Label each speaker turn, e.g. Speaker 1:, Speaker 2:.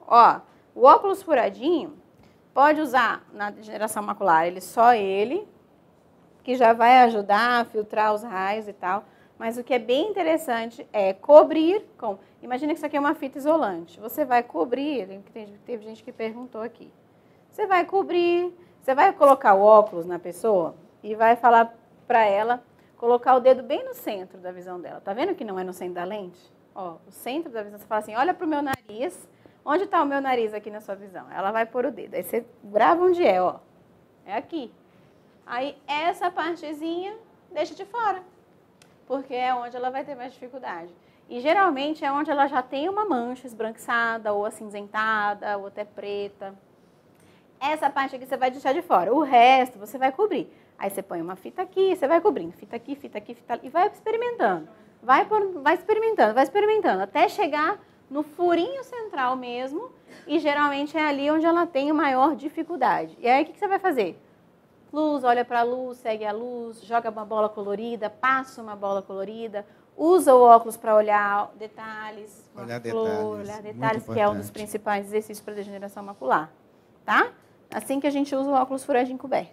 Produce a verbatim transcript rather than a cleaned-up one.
Speaker 1: Ó, o óculos furadinho, pode usar na degeneração macular, ele só ele, que já vai ajudar a filtrar os raios e tal. Mas o que é bem interessante é cobrir com... Imagina que isso aqui é uma fita isolante. Você vai cobrir, teve gente que perguntou aqui. Você vai cobrir, você vai colocar o óculos na pessoa e vai falar para ela colocar o dedo bem no centro da visão dela. Tá vendo que não é no centro da lente? Ó, o centro da visão, você fala assim, olha para o meu nariz. Onde está o meu nariz aqui na sua visão? Ela vai pôr o dedo. Aí você grava onde é, ó. É aqui. Aí essa partezinha deixa de fora, porque é onde ela vai ter mais dificuldade. E geralmente é onde ela já tem uma mancha esbranquiçada, ou acinzentada, ou até preta. Essa parte aqui você vai deixar de fora. O resto você vai cobrir. Aí você põe uma fita aqui, você vai cobrindo. Fita aqui, fita aqui, fita ali. E vai experimentando. Vai, por, vai experimentando, vai experimentando. Até chegar no furinho central mesmo. E geralmente é ali onde ela tem a maior dificuldade. E aí o que, que você vai fazer? Luz, olha para a luz, segue a luz, joga uma bola colorida, passa uma bola colorida, usa o óculos para olhar detalhes,
Speaker 2: olhar
Speaker 1: flor,
Speaker 2: detalhes,
Speaker 1: olhar detalhes, que é um dos principais exercícios para degeneração macular, tá? Assim que a gente usa o óculos furadinho coberto.